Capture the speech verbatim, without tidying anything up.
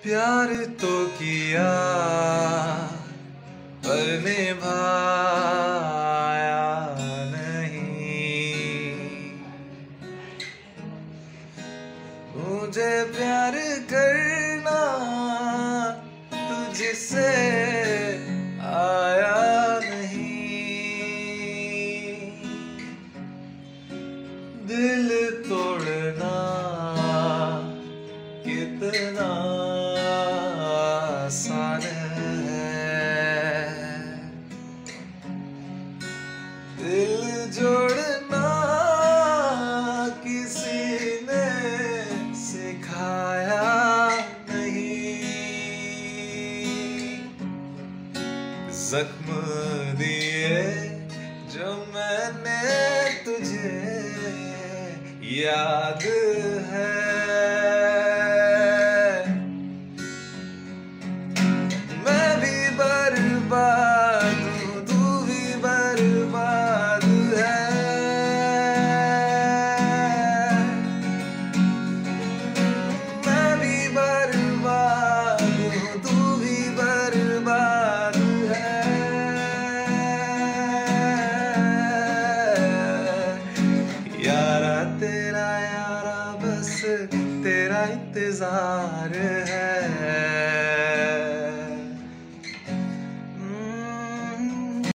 प्यार तो किया पर निभाया नहीं। मुझे प्यार करना तुझसे आया नहीं। दिल तोड़ना कितना आसान है, दिल जोड़ना किसी ने सिखाया नहीं। जख्म दिए जो मैंने तुझे याद है। मैं भी बर्बाद हूँ, तू भी बर्बाद है। मैं भी बर्बाद हूँ, तू भी बर्बाद है। यारा तेरा यारा बस तेरा इंतजार है।